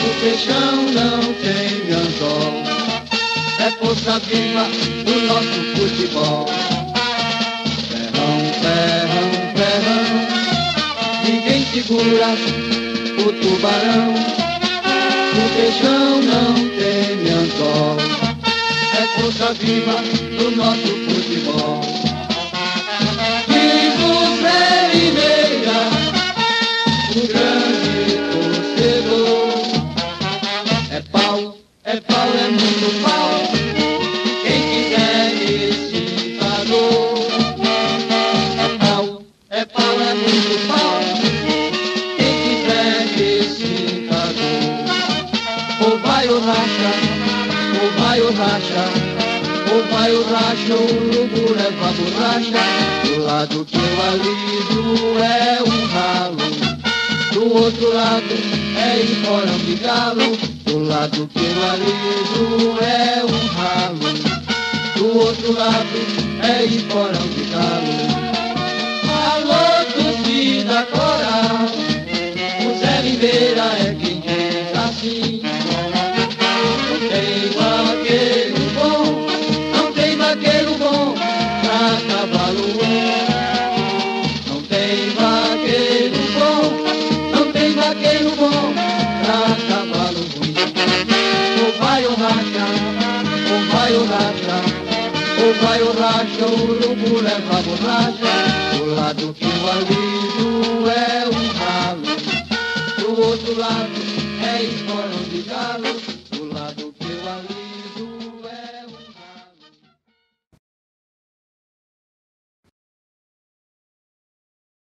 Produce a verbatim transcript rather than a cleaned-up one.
O peixão não tem anzol, é força viva do nosso futebol. Ferrão, ferrão, ferrão, ninguém segura o tubarão. O peixão não tem anzol, é força viva do nosso futebol. Vivo Zé Limeira, o grande torcedor. É pau, é pau, é muito pau, quem quiser esse valor. É pau, é pau, é muito pau, quem quiser esse valor. Ou vai o racha, ou vai o racha, ou vai o racha, o urubu leva a borracha. Do lado que eu aliso é um ralo, do outro lado é emporão de galo. Do lado que eu aliso é um ralo, do outro lado é emporão de galo. Alô, torcida coral, o Zé Limeira é quem diz assim. Não tem vaqueiro bom, não tem vaqueiro bom pra cavalo ruim. Não tem vaqueiro bom, não tem vaqueiro bom pra cavalo ruim. Ou vai o racha, ou vai o racha, ou vai o racha, o urubu leva a borracha. Do lado que o aliso é um ralo, do outro lado é embora.